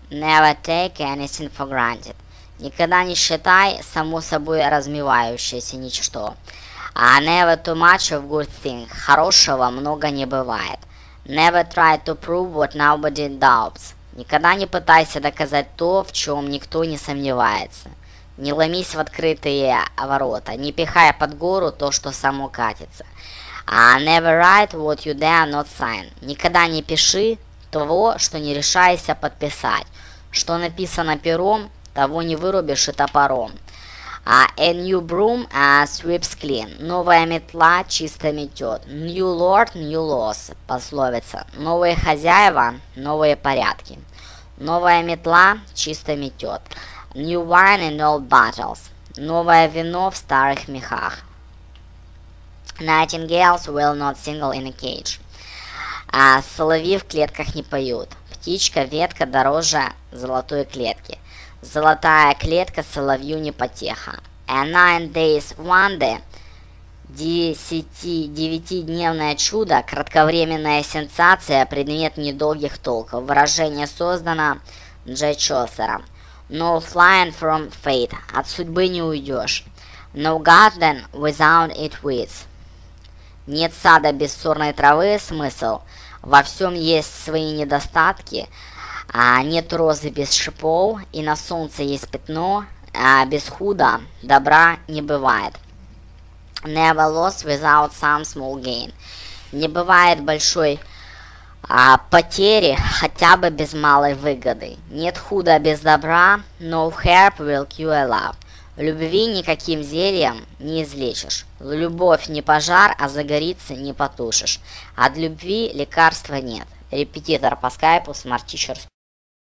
Never take anything for granted. Никогда не считай само собой размывающееся ничто. Never too much of good thing. Хорошего много не бывает. Never try to prove what nobody doubts. Никогда не пытайся доказать то, в чем никто не сомневается. Не ломись в открытые ворота, не пихай под гору то, что само катится. Never write what you dare not sign. Никогда не пиши того, что не решайся подписать. Что написано пером, того не вырубишь и топором. A new broom sweeps clean. Новая метла чисто метет. New lord, new laws. Пословица. Новые хозяева, новые порядки. Новая метла чисто метет. New wine in old bottles. Новое вино в старых мехах. Nightingales will not sing in a cage. Соловьи в клетках не поют. Птичка, ветка дороже золотой клетки. Золотая клетка соловью не потеха. A 9 days wonder, 9-дневное чудо, кратковременная сенсация, предмет недолгих толков. Выражение создано Джей Чосером. No flying from fate, от судьбы не уйдешь. No garden without its weeds. Нет сада без сорной травы, смысл. Во всем есть свои недостатки. Нет розы без шипов, и на солнце есть пятно, без худа добра не бывает. Never loss without some small gain. Не бывает большой потери, хотя бы без малой выгоды. Нет худа без добра, no herb will cure love. Любви никаким зельем не излечишь. Любовь не пожар, а загорится не потушишь. От любви лекарства нет. Репетитор по скайпу Smart Teacher.